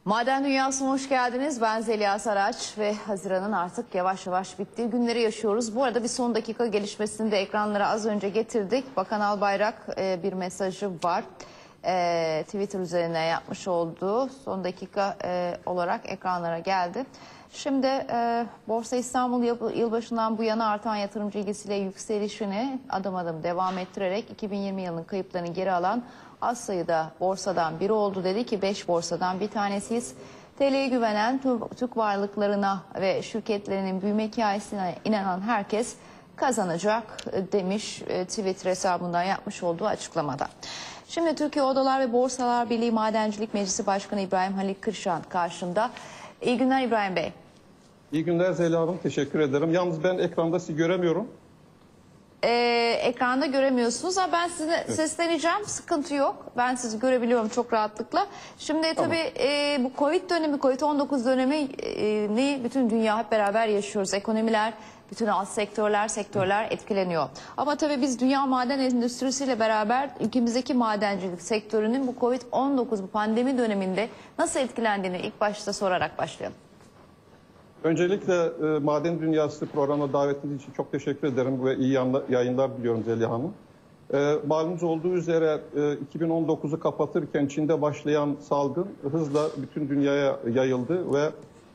Maden Dünyası'na hoş geldiniz. Ben Zeliha Saraç ve Haziran'ın artık yavaş yavaş bittiği günleri yaşıyoruz. Bu arada bir son dakika gelişmesini de ekranlara az önce getirdik. Bakan Albayrak bir mesajı var. Twitter üzerine yapmış olduğu son dakika olarak ekranlara geldi. Şimdi Borsa İstanbul yılbaşından bu yana artan yatırımcı ilgisiyle yükselişini adım adım devam ettirerek 2020 yılının kayıplarını geri alan az sayıda borsadan biri oldu. Dedi ki 5 borsadan bir tanesiyiz. TL'ye güvenen, Türk varlıklarına ve şirketlerinin büyüme hikayesine inanan herkes kazanacak demiş Twitter hesabından yapmış olduğu açıklamada. Şimdi Türkiye Odalar ve Borsalar Birliği Madencilik Meclisi Başkanı İbrahim Halil Kırşan karşımda. İyi günler İbrahim Bey. İyi günler Zeliha Hanım, teşekkür ederim. Yalnız ben ekranda sizi göremiyorum. Ekranda göremiyorsunuz ama ben size sesleneceğim, sıkıntı yok. Ben sizi görebiliyorum çok rahatlıkla. Şimdi Tamam. tabii bu Covid-19 dönemini bütün dünya hep beraber yaşıyoruz. Ekonomiler, bütün alt sektörler etkileniyor. Ama tabii biz dünya maden endüstrisiyle beraber ülkemizdeki madencilik sektörünün bu Covid-19 bu pandemi döneminde nasıl etkilendiğini ilk başta sorarak başlayalım. Öncelikle Maden Dünyası programına davetiniz için çok teşekkür ederim ve iyi yayınlar diliyorum Zeliha Hanım. Malumunuz olduğu üzere 2019'u kapatırken Çin'de başlayan salgın hızla bütün dünyaya yayıldı ve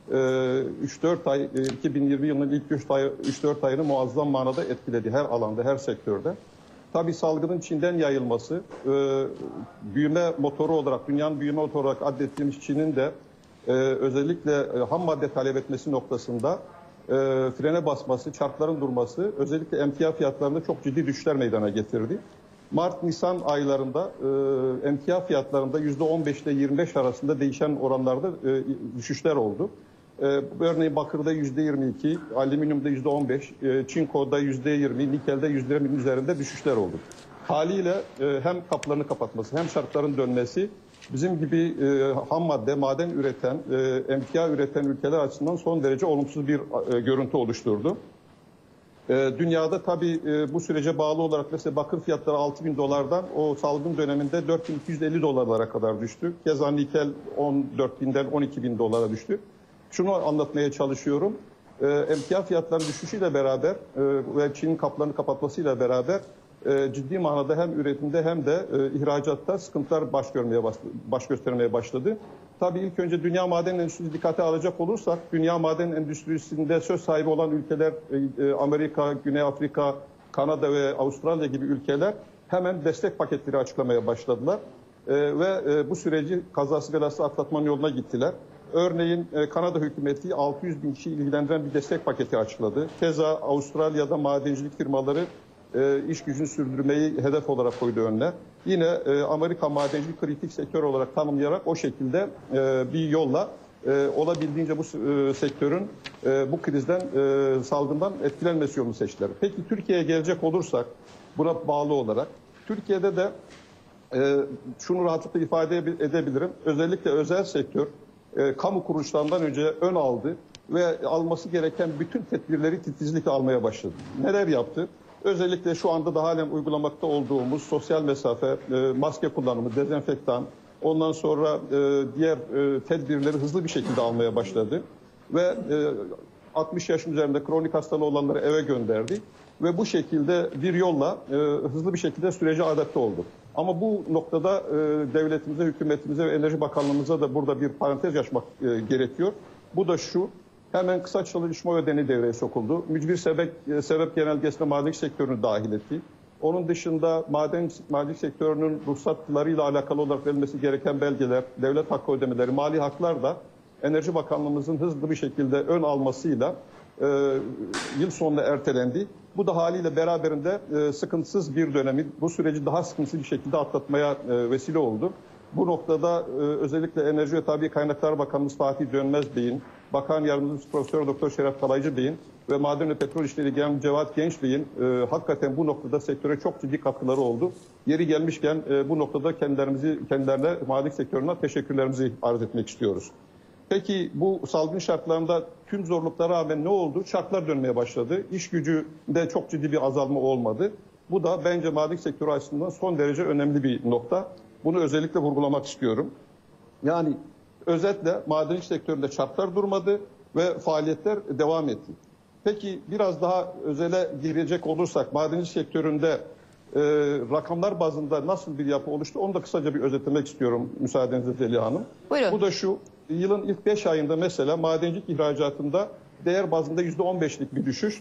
3-4 ay 2020 yılının ilk 3-4 ayını muazzam manada etkiledi her alanda, her sektörde. Tabii salgının Çin'den yayılması, büyüme motoru olarak, dünyanın büyüme motoru olarak adettiğimiz Çin'in de özellikle ham madde talep etmesi noktasında frene basması, çarkların durması özellikle emtia fiyatlarında çok ciddi düşüşler meydana getirdi. Mart-Nisan aylarında emtia fiyatlarında %15 ile 25 arasında değişen oranlarda düşüşler oldu. Örneğin bakırda %22, alüminyumda %15, çinkoda %20, nikelde %20'nin üzerinde düşüşler oldu. Haliyle hem kapılarını kapatması hem şartların dönmesi bizim gibi ham madde, maden üreten, emtia üreten ülkeler açısından son derece olumsuz bir görüntü oluşturdu. Dünyada tabii bu sürece bağlı olarak mesela bakır fiyatları 6.000 dolardan o salgın döneminde 4.250 dolarlara kadar düştü. Keza nikel 14.000'den 12.000 dolara düştü. Şunu anlatmaya çalışıyorum. Emtia fiyatlarının düşüşüyle beraber ve Çin'in kapılarını kapatmasıyla beraber ciddi manada hem üretimde hem de ihracatta sıkıntılar baş göstermeye başladı. Tabii ilk önce dünya maden endüstrisini dikkate alacak olursak, dünya maden endüstrisinde söz sahibi olan ülkeler Amerika, Güney Afrika, Kanada ve Avustralya gibi ülkeler hemen destek paketleri açıklamaya başladılar. Ve bu süreci kazası belası atlatmanın yoluna gittiler. Örneğin Kanada hükümeti 600 bin kişi ilgilendiren bir destek paketi açıkladı. Keza Avustralya'da madencilik firmaları iş gücünü sürdürmeyi hedef olarak koydu önüne. Yine Amerika madencilik kritik sektör olarak tanımlayarak o şekilde bir yolla olabildiğince bu sektörün bu krizden, salgından etkilenmesi yolunu seçtiler. Peki Türkiye'ye gelecek olursak buna bağlı olarak Türkiye'de de şunu rahatlıkla ifade edebilirim. Özellikle özel sektör kamu kuruluşlarından önce ön aldı ve alması gereken bütün tedbirleri titizlikle almaya başladı. Neler yaptı? Özellikle şu anda da halen uygulamakta olduğumuz sosyal mesafe, maske kullanımı, dezenfektan, ondan sonra diğer tedbirleri hızlı bir şekilde almaya başladı. Ve 60 yaşın üzerinde kronik hastalığı olanları eve gönderdi. Ve bu şekilde bir yolla hızlı bir şekilde sürece adapte oldu. Ama bu noktada devletimize, hükümetimize ve Enerji Bakanlığımıza da burada bir parantez açmak gerekiyor. Bu da şu. Hemen kısa çalışma ödeneği devreye sokuldu. Mücbir sebep genelgesine madencilik sektörünü dahil etti. Onun dışında madencilik sektörünün ruhsatlarıyla alakalı olarak verilmesi gereken belgeler, devlet hakkı ödemeleri, mali haklar da Enerji Bakanlığımızın hızlı bir şekilde ön almasıyla yıl sonuna ertelendi. Bu da haliyle beraberinde sıkıntısız bir dönemi, bu süreci daha sıkıntısız bir şekilde atlatmaya vesile oldu. Bu noktada özellikle Enerji ve Tabii Kaynaklar Bakanımız Fatih Dönmez Bey'in, Bakan Yardımcısı Profesör Doktor Şeref Kalaycı Bey'in ve Maden ve Petrol İşleri Genel Cevat Genç Bey'in hakikaten bu noktada sektöre çok ciddi katkıları oldu. Yeri gelmişken bu noktada kendilerine madencilik sektörüne teşekkürlerimizi arz etmek istiyoruz. Peki bu salgın şartlarında tüm zorluklara rağmen ne oldu? Çarklar dönmeye başladı. İş gücünde çok ciddi bir azalma olmadı. Bu da bence madencilik sektörü açısından son derece önemli bir nokta. Bunu özellikle vurgulamak istiyorum. Yani Özetle madencilik sektöründe çarklar durmadı ve faaliyetler devam etti. Peki biraz daha özele girecek olursak madencilik sektöründe rakamlar bazında nasıl bir yapı oluştu onu da kısaca bir özetlemek istiyorum müsaadenizle Zeliha Hanım. Buyurun. Bu da şu, yılın ilk 5 ayında mesela madencilik ihracatında değer bazında %15'lik bir düşüş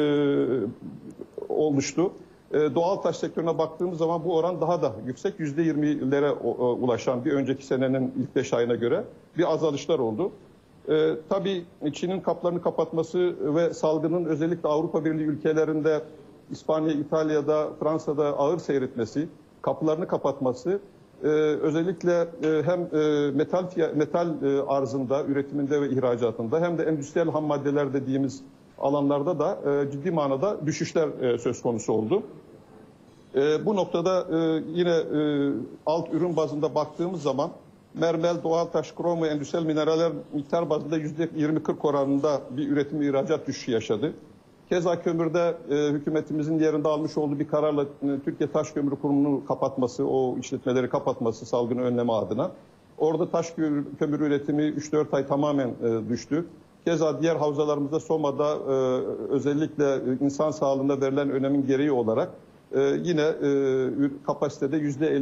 olmuştu. Doğal taş sektörüne baktığımız zaman bu oran daha da yüksek, %20'lere ulaşan bir önceki senenin ilk 5 ayına göre bir azalışlar oldu. Tabii Çin'in kaplarını kapatması ve salgının özellikle Avrupa Birliği ülkelerinde, İspanya, İtalya'da, Fransa'da ağır seyretmesi, kapılarını kapatması özellikle hem metal arzında, üretiminde ve ihracatında hem de endüstriyel ham maddeler dediğimiz alanlarda da ciddi manada düşüşler söz konusu oldu. Bu noktada yine alt ürün bazında baktığımız zaman mermer, doğal taş, krom ve endüstriyel mineraller miktar bazında %20-40 oranında bir üretim ve ihracat düşüşü yaşadı. Keza kömürde hükümetimizin yerinde almış olduğu bir kararla Türkiye Taş Kömürü Kurumu'nu kapatması, o işletmeleri kapatması salgını önleme adına. Orada taş kömürü üretimi 3-4 ay tamamen düştü. Keza diğer havzalarımızda Soma'da özellikle insan sağlığına verilen önemin gereği olarak yine kapasitede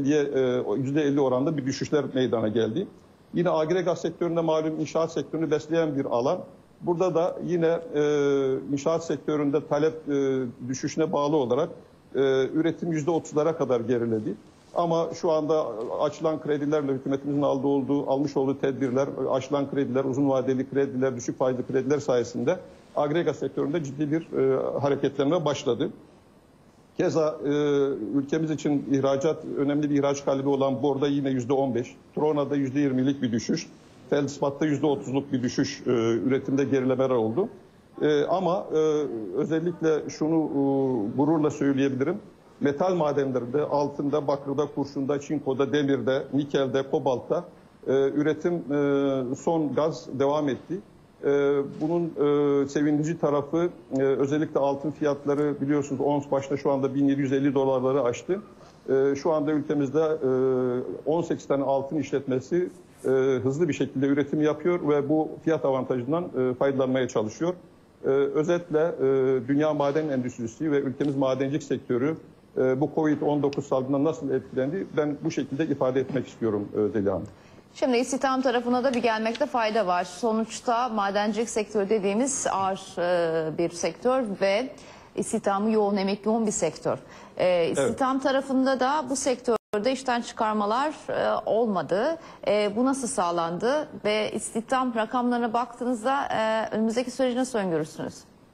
%50 oranda bir düşüşler meydana geldi. Yine agregat sektöründe malum inşaat sektörünü besleyen bir alan. Burada da yine inşaat sektöründe talep düşüşüne bağlı olarak üretim %30'lara kadar geriledi. Ama şu anda açılan kredilerle hükümetimizin almış olduğu tedbirler, açılan krediler, uzun vadeli krediler, düşük faizli krediler sayesinde agregat sektöründe ciddi bir hareketlenme başladı. Keza ülkemiz için önemli bir ihraç kalbi olan borda yine %15, Trona'da %20'lik bir düşüş, Feldspat'ta %30'luk bir düşüş, üretimde gerilemeler oldu. Ama özellikle şunu gururla söyleyebilirim. Metal madenlerinde, altında, bakırda, kurşunda, çinkoda, demirde, nikelde, kobaltta üretim son gaz devam etti. Bunun sevindirici tarafı özellikle altın fiyatları biliyorsunuz ons başta şu anda 1750 dolarları aştı. Şu anda ülkemizde 18 tane altın işletmesi hızlı bir şekilde üretim yapıyor ve bu fiyat avantajından faydalanmaya çalışıyor. Özetle dünya maden endüstrisi ve ülkemiz madencilik sektörü bu Covid-19 salgından nasıl etkilendi ben bu şekilde ifade etmek istiyorum Zeliha Hanım. Şimdi istihdam tarafına da bir gelmekte fayda var. Sonuçta madencilik sektörü dediğimiz ağır bir sektör ve istihdamı yoğun, emek yoğun bir sektör. İstihdam tarafında da bu sektörde işten çıkarmalar olmadı. Bu nasıl sağlandı ve istihdam rakamlarına baktığınızda önümüzdeki süreci nasıl öngörürsünüz?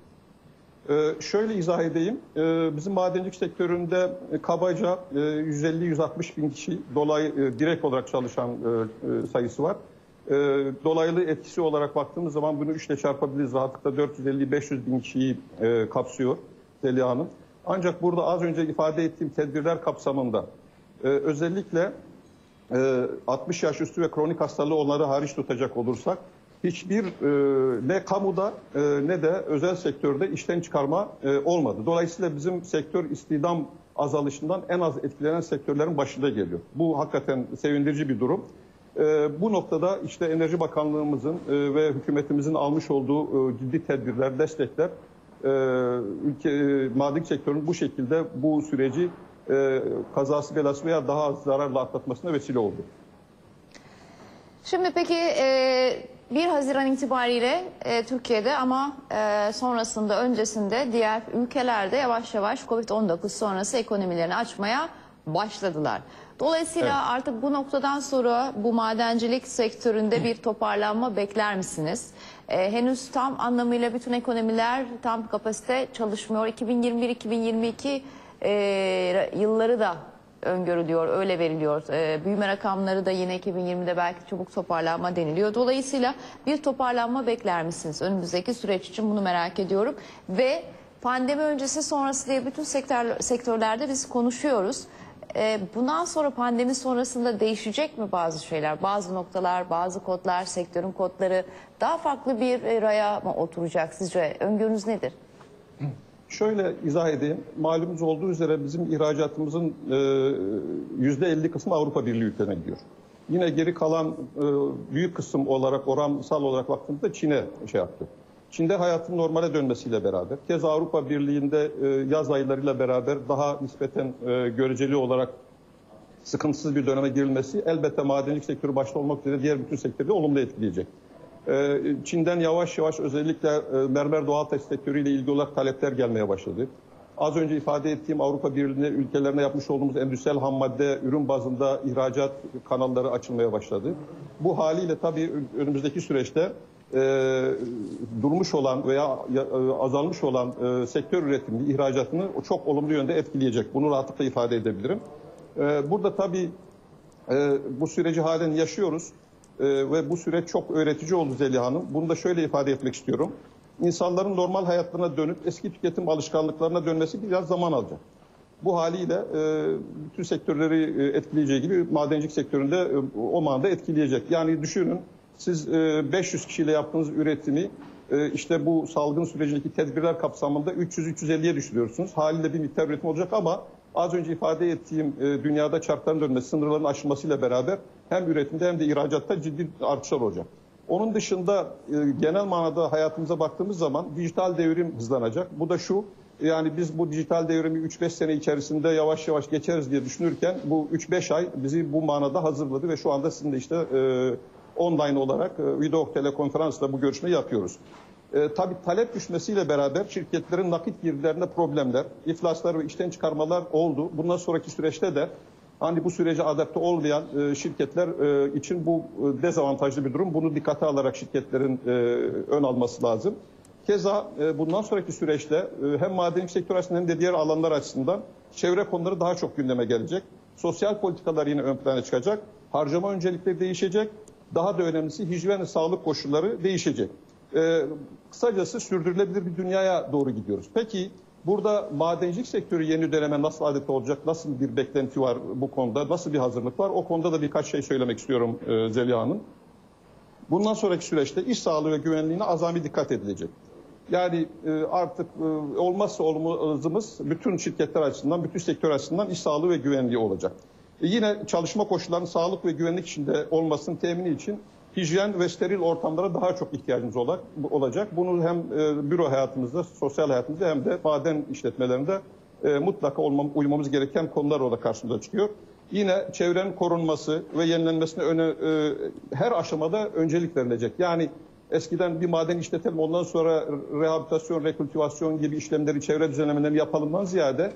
Şöyle izah edeyim. Bizim madencilik sektöründe kabaca 150-160 bin kişi direkt olarak çalışan sayısı var. Dolaylı etkisi olarak baktığımız zaman bunu 3 ile çarpabiliriz. Rahatlıkla 450-500 bin kişiyi kapsıyor Zeliha Hanım. Ancak burada az önce ifade ettiğim tedbirler kapsamında özellikle 60 yaş üstü ve kronik hastalığı onları hariç tutacak olursak hiçbir ne kamuda ne de özel sektörde işten çıkarma olmadı. Dolayısıyla bizim sektör istihdam azalışından en az etkilenen sektörlerin başında geliyor. Bu hakikaten sevindirici bir durum. Bu noktada işte Enerji Bakanlığımızın ve hükümetimizin almış olduğu ciddi tedbirler, destekler madencilik sektörünün bu şekilde bu süreci kazası belası veya daha az zararla atlatmasına vesile oldu. Şimdi peki 1 Haziran itibariyle Türkiye'de ama sonrasında öncesinde diğer ülkelerde yavaş yavaş Covid-19 sonrası ekonomilerini açmaya başladılar. Dolayısıyla evet, artık bu noktadan sonra bu madencilik sektöründe bir toparlanma bekler misiniz? Henüz tam anlamıyla bütün ekonomiler tam kapasite çalışmıyor. 2021-2022 yılları da öngörülüyor, öyle veriliyor. Büyüme rakamları da yine 2020'de belki çabuk toparlanma deniliyor. Dolayısıyla bir toparlanma bekler misiniz? Önümüzdeki süreç için bunu merak ediyorum. Ve pandemi öncesi sonrası diye bütün sektörlerde biz konuşuyoruz. Bundan sonra pandemi sonrasında değişecek mi bazı şeyler? Bazı noktalar, bazı kodlar, sektörün kodları daha farklı bir raya mı oturacak sizce? Öngörünüz nedir? Şöyle izah edeyim. Malumunuz olduğu üzere bizim ihracatımızın %50 kısmı Avrupa Birliği ülkelerine gidiyor. Yine geri kalan büyük kısım olarak, oransal olarak baktığımızda Çin'e şey yaptı. Çin'de hayatın normale dönmesiyle beraber, keza Avrupa Birliği'nde yaz aylarıyla beraber daha nispeten göreceli olarak sıkıntısız bir döneme girilmesi elbette madencilik sektörü başta olmak üzere diğer bütün sektörleri olumlu etkileyecek. Çin'den yavaş yavaş özellikle mermer doğal taş sektörüyle ilgili olarak talepler gelmeye başladı. Az önce ifade ettiğim Avrupa Birliği ülkelerine yapmış olduğumuz endüstriyel ham madde ürün bazında ihracat kanalları açılmaya başladı. Bu haliyle tabii önümüzdeki süreçte durmuş olan veya azalmış olan sektör üretimini, ihracatını çok olumlu yönde etkileyecek. Bunu rahatlıkla ifade edebilirim. Burada tabii bu süreci halen yaşıyoruz ve bu süreç çok öğretici oldu Zeliha Hanım. Bunu da şöyle ifade etmek istiyorum. İnsanların normal hayatlarına dönüp eski tüketim alışkanlıklarına dönmesi biraz zaman alacak. Bu haliyle bütün sektörleri etkileyeceği gibi madencilik sektöründe o manada etkileyecek. Yani düşünün siz 500 kişiyle yaptığınız üretimi işte bu salgın sürecindeki tedbirler kapsamında 300-350'ye düşürüyorsunuz. Haliyle bir miktar üretim olacak ama az önce ifade ettiğim dünyada çarkların dönmesi, sınırların aşılmasıyla beraber hem üretimde hem de ihracatta ciddi artışlar olacak. Onun dışında genel manada hayatımıza baktığımız zaman dijital devrim hızlanacak. Bu da şu, yani biz bu dijital devrimi 3-5 sene içerisinde yavaş yavaş geçeriz diye düşünürken bu 3-5 ay bizi bu manada hazırladı ve şu anda sizin de işte online olarak video telekonferansla bu görüşmeyi yapıyoruz. Tabii talep düşmesiyle beraber şirketlerin nakit girdilerinde problemler, iflaslar ve işten çıkarmalar oldu. Bundan sonraki süreçte de hani bu sürece adapte olmayan şirketler için bu dezavantajlı bir durum. Bunu dikkate alarak şirketlerin ön alması lazım. Keza bundan sonraki süreçte hem madencilik sektörü açısından hem de diğer alanlar açısından çevre konuları daha çok gündeme gelecek. Sosyal politikalar yine ön plana çıkacak. Harcama öncelikleri değişecek. Daha da önemlisi hijyen ve sağlık koşulları değişecek. Kısacası sürdürülebilir bir dünyaya doğru gidiyoruz. Peki burada madencilik sektörü yeni döneme nasıl adapte olacak? Nasıl bir beklenti var bu konuda? Nasıl bir hazırlık var? O konuda da birkaç şey söylemek istiyorum Zeliha Hanım. Bundan sonraki süreçte iş sağlığı ve güvenliğine azami dikkat edilecek. Yani artık olmazsa olmazımız bütün şirketler açısından, bütün sektör açısından iş sağlığı ve güvenliği olacak. Yine çalışma koşullarının sağlık ve güvenlik içinde olmasının temini için hijyen ve steril ortamlara daha çok ihtiyacımız olacak. Bunu hem büro hayatımızda, sosyal hayatımızda hem de maden işletmelerinde mutlaka uymamız gereken konular orada karşımıza çıkıyor. Yine çevrenin korunması ve yenilenmesine her aşamada öncelik verilecek. Yani eskiden bir maden işletelim ondan sonra rehabilitasyon, rekultivasyon gibi işlemleri, çevre düzenlemeleri yapalımdan ziyade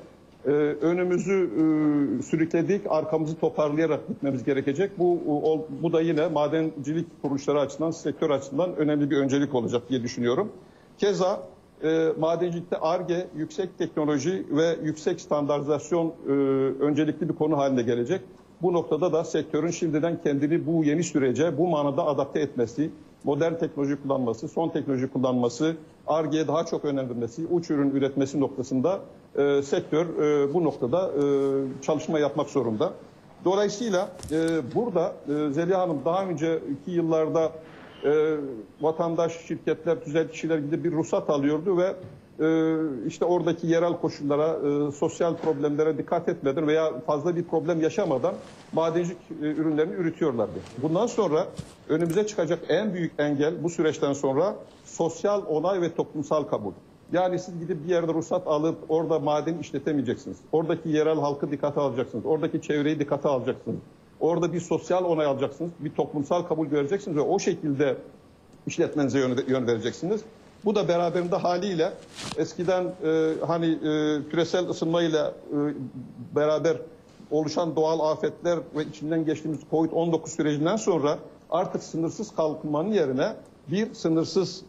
önümüzü sürükledik, arkamızı toparlayarak gitmemiz gerekecek. Bu da yine madencilik kuruluşları açısından, sektör açısından önemli bir öncelik olacak diye düşünüyorum. Keza madencilikte Ar-Ge, yüksek teknoloji ve yüksek standartizasyon öncelikli bir konu haline gelecek. Bu noktada da sektörün şimdiden kendini bu yeni sürece bu manada adapte etmesi, modern teknoloji kullanması, son teknoloji kullanması, Ar-Ge'ye daha çok önem vermesi, uç ürün üretmesi noktasında sektör bu noktada çalışma yapmak zorunda. Dolayısıyla burada Zeliha Hanım daha önceki yıllarda vatandaş, şirketler, tüzel kişiler gidip bir ruhsat alıyordu ve işte oradaki yerel koşullara, sosyal problemlere dikkat etmeden veya fazla bir problem yaşamadan madencilik ürünlerini üretiyorlardı. Bundan sonra önümüze çıkacak en büyük engel bu süreçten sonra sosyal onay ve toplumsal kabul. Yani siz gidip bir yerde ruhsat alıp orada maden işletemeyeceksiniz. Oradaki yerel halkı dikkate alacaksınız. Oradaki çevreyi dikkate alacaksınız. Orada bir sosyal onay alacaksınız. Bir toplumsal kabul göreceksiniz ve o şekilde işletmenize yön vereceksiniz. Bu da beraberinde haliyle eskiden küresel ısınmayla beraber oluşan doğal afetler ve içinden geçtiğimiz Covid-19 sürecinden sonra artık sınırsız kalkınmanın yerine bir sınırsız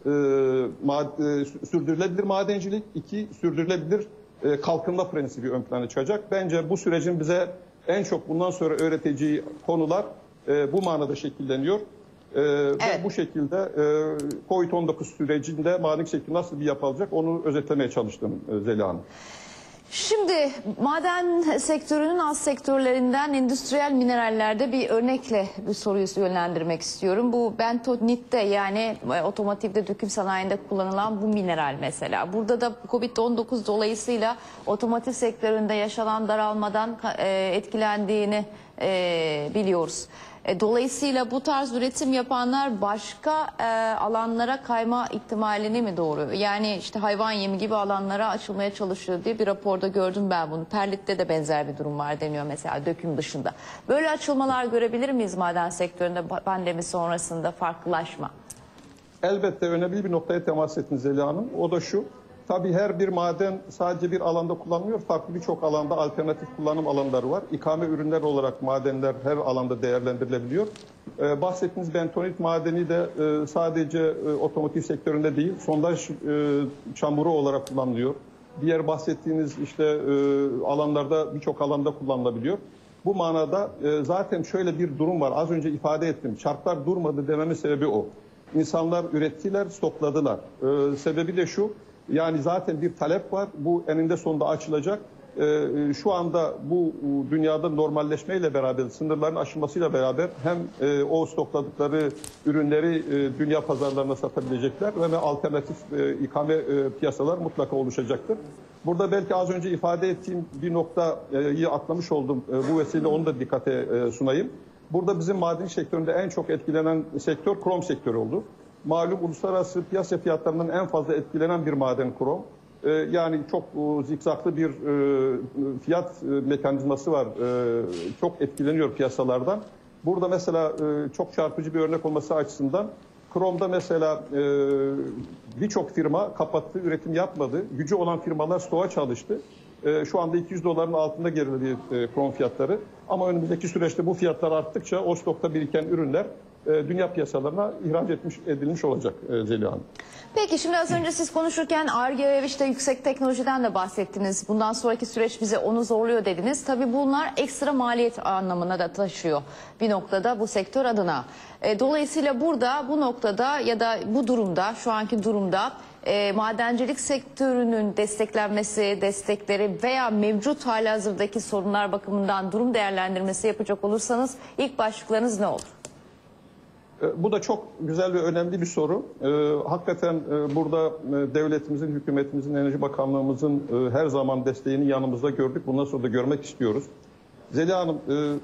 sürdürülebilir madencilik, iki sürdürülebilir kalkınma prensibi ön plana çıkacak. Bence bu sürecin bize en çok bundan sonra öğreteceği konular bu manada şekilleniyor. Evet. Ve bu şekilde Covid-19 sürecinde madencilik sektörü nasıl bir yapılacak onu özetlemeye çalıştım Zeliha Hanım. Şimdi maden sektörünün alt sektörlerinden endüstriyel minerallerde bir örnekle bir soruyu yönlendirmek istiyorum. Bu bentonit'te yani otomotivde döküm sanayinde kullanılan bu mineral mesela. Burada da Covid-19 dolayısıyla otomotiv sektöründe yaşanan daralmadan etkilendiğini biliyoruz. Dolayısıyla bu tarz üretim yapanlar başka alanlara kayma ihtimalini mi doğuruyor? Yani işte hayvan yemi gibi alanlara açılmaya çalışıyor diye bir raporda gördüm ben bunu. Perlit'te de benzer bir durum var deniyor mesela döküm dışında. Böyle açılmalar görebilir miyiz maden sektöründe pandemi sonrasında farklılaşma? Elbette önemli bir noktaya temas ettiniz Zeliha Hanım. O da şu. Tabii her bir maden sadece bir alanda kullanılmıyor. Farklı birçok alanda alternatif kullanım alanları var. İkame ürünler olarak madenler her alanda değerlendirilebiliyor. Bahsettiğiniz bentonit madeni de sadece otomotiv sektöründe değil, sondaj çamuru olarak kullanılıyor. Diğer bahsettiğiniz işte alanlarda birçok alanda kullanılabiliyor. Bu manada zaten şöyle bir durum var. Az önce ifade ettim. Çarklar durmadı dememin sebebi o. İnsanlar ürettiler, stokladılar. Sebebi de şu. Yani zaten bir talep var. Bu eninde sonunda açılacak. Şu anda bu dünyada normalleşmeyle beraber, sınırların aşılmasıyla beraber hem o stokladıkları ürünleri dünya pazarlarına satabilecekler ve alternatif ikame piyasalar mutlaka oluşacaktır. Burada belki az önce ifade ettiğim bir noktayı atlamış oldum. Bu vesileyle onu da dikkate sunayım. Burada bizim maden sektöründe en çok etkilenen sektör krom sektörü oldu. Malum uluslararası piyasa fiyatlarından en fazla etkilenen bir maden krom. Yani çok zikzaklı bir fiyat mekanizması var. Çok etkileniyor piyasalardan. Burada mesela çok çarpıcı bir örnek olması açısından kromda mesela birçok firma kapattı, üretim yapmadı. Gücü olan firmalar stoğa çalıştı. Şu anda 200 doların altında geriledi krom fiyatları. Ama önümüzdeki süreçte bu fiyatlar arttıkça o stokta biriken ürünler dünya piyasalarına ihraç edilmiş olacak Zeliha Hanım. Peki şimdi az önce siz konuşurken Ar-Ge ve işte yüksek teknolojiden de bahsettiniz. Bundan sonraki süreç bize onu zorluyor dediniz. Tabii bunlar ekstra maliyet anlamına da taşıyor bir noktada bu sektör adına. Dolayısıyla burada bu noktada ya da bu durumda şu anki durumda madencilik sektörünün desteklenmesi, destekleri veya mevcut halihazırdaki sorunlar bakımından durum değerlendirmesi yapacak olursanız ilk başlıklarınız ne olur? Bu da çok güzel ve önemli bir soru. Hakikaten burada devletimizin, hükümetimizin, Enerji Bakanlığımızın her zaman desteğini yanımızda gördük. Bundan sonra da görmek istiyoruz. Zeliha Hanım,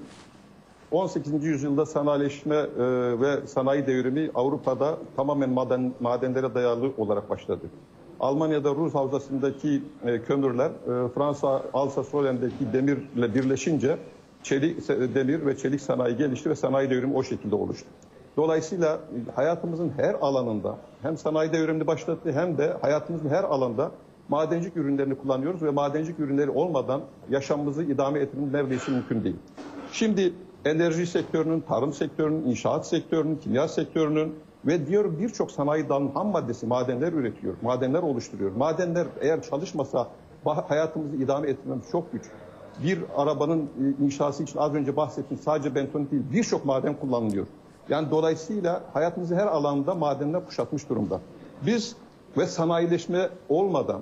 18. yüzyılda sanayileşme ve sanayi devrimi Avrupa'da tamamen madenlere dayalı olarak başladı. Almanya'da Rus havzasındaki kömürler Fransa Alsace-Lorraine'deki demirle birleşince demir ve çelik sanayi gelişti ve sanayi devrimi o şekilde oluştu. Dolayısıyla hayatımızın her alanında hem sanayi devrimini başlattı hem de hayatımızın her alanda madencilik ürünlerini kullanıyoruz ve madencilik ürünleri olmadan yaşamımızı idame ettirmemiz neredeyse mümkün değil. Şimdi enerji sektörünün, tarım sektörünün, inşaat sektörünün, kimya sektörünün ve diğer birçok sanayi dalının ham maddesi madenler üretiyor, madenler oluşturuyor. Madenler eğer çalışmasa hayatımızı idame ettirmemiz çok güç. Bir arabanın inşası için az önce bahsettiğim sadece bentonit değil birçok maden kullanılıyor. Yani dolayısıyla hayatımızı her alanda madenler kuşatmış durumda. Biz ve sanayileşme olmadan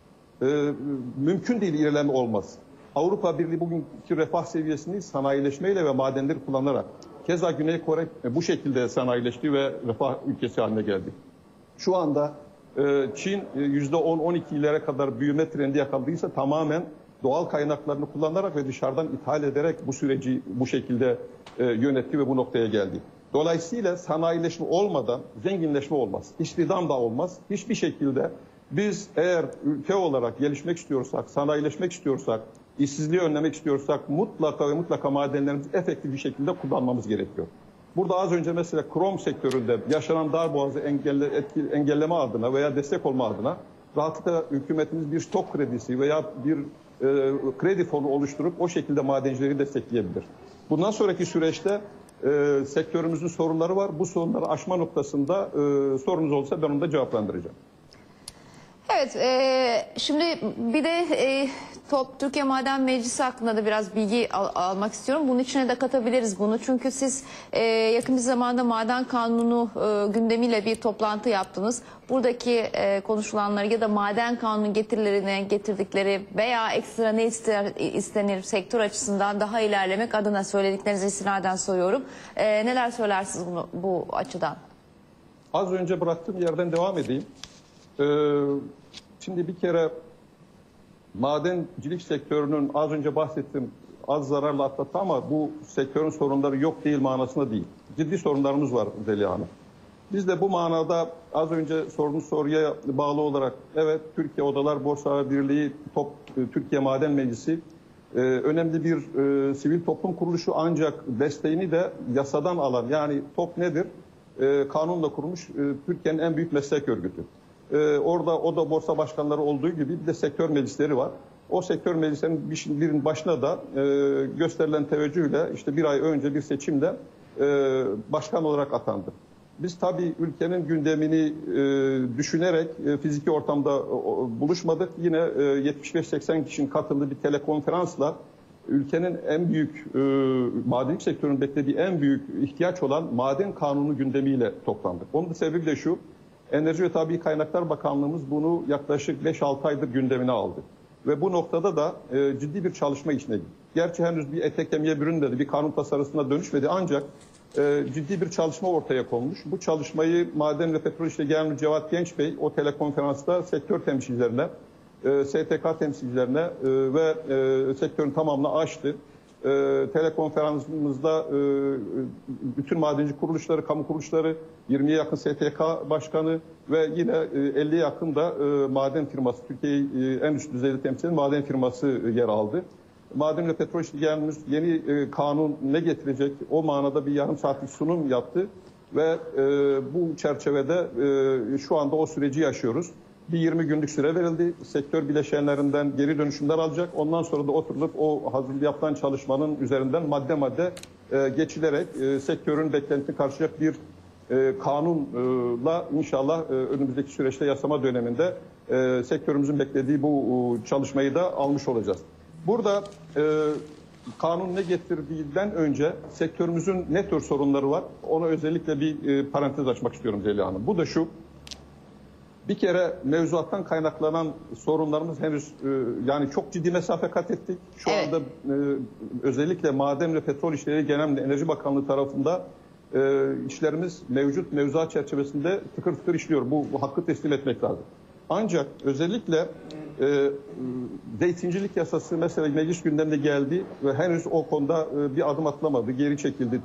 mümkün değil ilerleme olmaz. Avrupa Birliği bugünkü refah seviyesini sanayileşmeyle ve madenleri kullanarak. Keza Güney Kore bu şekilde sanayileşti ve refah ülkesi haline geldi. Şu anda Çin %10-12'lere kadar büyüme trendi yakaladıysa tamamen doğal kaynaklarını kullanarak ve dışarıdan ithal ederek bu süreci bu şekilde yönetti ve bu noktaya geldi. Dolayısıyla sanayileşme olmadan zenginleşme olmaz. İstihdam da olmaz. Hiçbir şekilde biz eğer ülke olarak gelişmek istiyorsak, sanayileşmek istiyorsak, işsizliği önlemek istiyorsak mutlaka ve mutlaka madenlerimizi efektif bir şekilde kullanmamız gerekiyor. Burada az önce mesela krom sektöründe yaşanan darboğazı engelleme adına veya destek olma adına rahatlıkla hükümetimiz bir stok kredisi veya bir kredi fonu oluşturup o şekilde madencileri destekleyebilir. Bundan sonraki süreçte sektörümüzün sorunları var. Bu sorunları aşma noktasında sorunuz olsa ben onu da cevaplandıracağım. Evet, şimdi bir de Türkiye Maden Meclisi hakkında da biraz bilgi almak istiyorum. Bunun içine de katabiliriz bunu. Çünkü siz yakın bir zamanda Maden Kanunu gündemiyle bir toplantı yaptınız. Buradaki konuşulanları ya da Maden Kanunu getirilerini getirdikleri veya ekstra ne istenir sektör açısından daha ilerlemek adına söylediklerinize istinaden soruyorum. Neler söylersiniz bu açıdan? Az önce bıraktığım yerden devam edeyim. Şimdi bir kere madencilik sektörünün az önce bahsettiğim az zararla atlattı ama bu sektörün sorunları yok değil manasında değil. Ciddi sorunlarımız var Zeliha Hanım. Biz de bu manada az önce sorduğunuz soruya bağlı olarak evet Türkiye Odalar Borsalar Birliği, Türkiye Maden Meclisi önemli bir sivil toplum kuruluşu ancak desteğini de yasadan alan yani TOP nedir? Kanunla kurulmuş Türkiye'nin en büyük meslek örgütü. Orada Oda Borsa Başkanları olduğu gibi bir de sektör meclisleri var. O sektör meclislerinin birinin başına da gösterilen teveccühle işte bir ay önce bir seçimle başkan olarak atandı. Biz tabii ülkenin gündemini düşünerek fiziki ortamda buluşmadık. Yine 75-80 kişinin katıldığı bir telekonferansla ülkenin en büyük, madencilik sektörünün beklediği en büyük ihtiyaç olan maden kanunu gündemiyle toplandık. Onun da sebebi de şu, Enerji ve Tabii Kaynaklar Bakanlığımız bunu yaklaşık 5-6 aydır gündemine aldı. Ve bu noktada da ciddi bir çalışma içine girdi. Gerçi henüz bir ete kemiğe bürünmedi, bir kanun tasarısına dönüşmedi ancak ciddi bir çalışma ortaya konmuş. Bu çalışmayı Maden ve Petrol İşleri Genel Müdürü Cevat Genç Bey o telekonferansta sektör temsilcilerine, STK temsilcilerine ve sektörün tamamını açtı. Telekonferansımızda bütün madenci kuruluşları, kamu kuruluşları, 20'ye yakın STK başkanı ve yine 50'ye yakın da maden firması, Türkiye'yi en üst düzeyde temsil eden maden firması yer aldı. Maden ve Petrol İşleri Genel Müdürlüğü yeni kanun ne getirecek o manada bir yarım saatlik sunum yaptı ve bu çerçevede şu anda o süreci yaşıyoruz. Bir 20 günlük süre verildi. Sektör bileşenlerinden geri dönüşümler alacak. Ondan sonra da oturulup o hazır yapılan çalışmanın üzerinden madde madde geçilerek sektörün beklentisini karşılayacak bir kanunla inşallah önümüzdeki süreçte yasama döneminde sektörümüzün beklediği bu çalışmayı da almış olacağız. Burada kanun ne getirdiğinden önce sektörümüzün ne tür sorunları var? Ona özellikle bir parantez açmak istiyorum Zeliha Hanım. Bu da şu. Bir kere mevzuattan kaynaklanan sorunlarımız henüz yani çok ciddi mesafe kat ettik. Şu anda özellikle Maden ve Petrol İşleri Genel Müdürlüğü Enerji Bakanlığı tarafında işlerimiz mevcut mevzuat çerçevesinde tıkır tıkır işliyor. Bu hakkı teslim etmek lazım. Ancak özellikle zeytincilik yasası mesela meclis gündemine geldi ve henüz o konuda bir adım atlamadı. Geri çekildi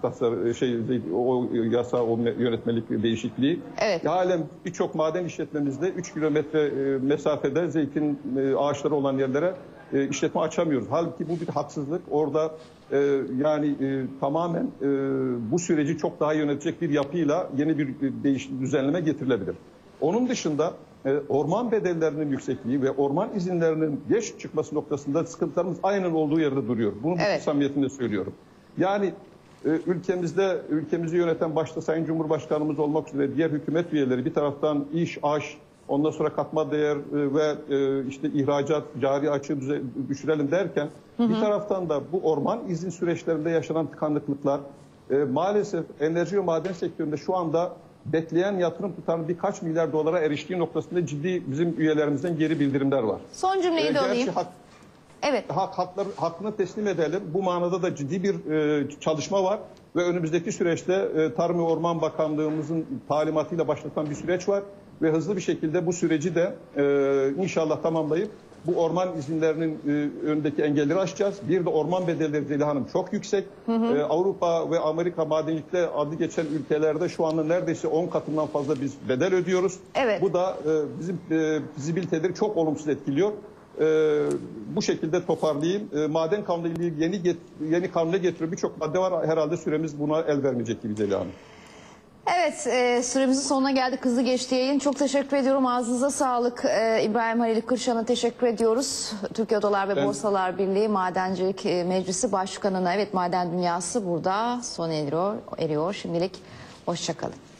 o yasa, o yönetmelik değişikliği. Evet. Halen birçok maden işletmemizde 3 kilometre mesafede zeytin ağaçları olan yerlere işletme açamıyoruz. Halbuki bu bir haksızlık. Orada tamamen bu süreci çok daha yönetecek bir yapıyla yeni bir düzenleme getirilebilir. Onun dışında orman bedellerinin yüksekliği ve orman izinlerinin geç çıkması noktasında sıkıntılarımız aynen olduğu yerde duruyor. Bunu bu samimiyetimle söylüyorum. Yani ülkemizi yöneten başta Sayın Cumhurbaşkanımız olmak üzere diğer hükümet üyeleri bir taraftan iş, aş, ondan sonra katma değer ve işte ihracat, cari açığı düşürelim derken bir taraftan da bu orman izin süreçlerinde yaşanan tıkanıklıklar maalesef enerji ve maden sektöründe şu anda bekleyen yatırım tutarının birkaç milyar dolara eriştiği noktasında ciddi bizim üyelerimizden geri bildirimler var. Son cümleyi de alayım. Hakkını teslim edelim. Bu manada da ciddi bir çalışma var ve önümüzdeki süreçte Tarım ve Orman Bakanlığımızın talimatıyla başlatılan bir süreç var ve hızlı bir şekilde bu süreci de inşallah tamamlayıp bu orman izinlerinin önündeki engelleri aşacağız. Bir de orman bedelleri Zeliha Hanım çok yüksek. Avrupa ve Amerika madenlikte adı geçen ülkelerde şu anda neredeyse 10 katından fazla biz bedel ödüyoruz. Evet. Bu da bizim fizibiliteleri çok olumsuz etkiliyor. Bu şekilde toparlayayım. Maden kanunuyla ilgili yeni kanuna getiriyor. Birçok madde var. Herhalde süremiz buna el vermeyecek gibi Zeliha Hanım. Evet, süremizin sonuna geldik. Hızlı geçti yayın. Çok teşekkür ediyorum. Ağzınıza sağlık. İbrahim Halil Kırşan'a teşekkür ediyoruz. Türkiye Odalar ve Borsalar Birliği Madencilik Meclisi Başkanı'na. Evet, maden dünyası burada sona eriyor. Şimdilik hoşça kalın.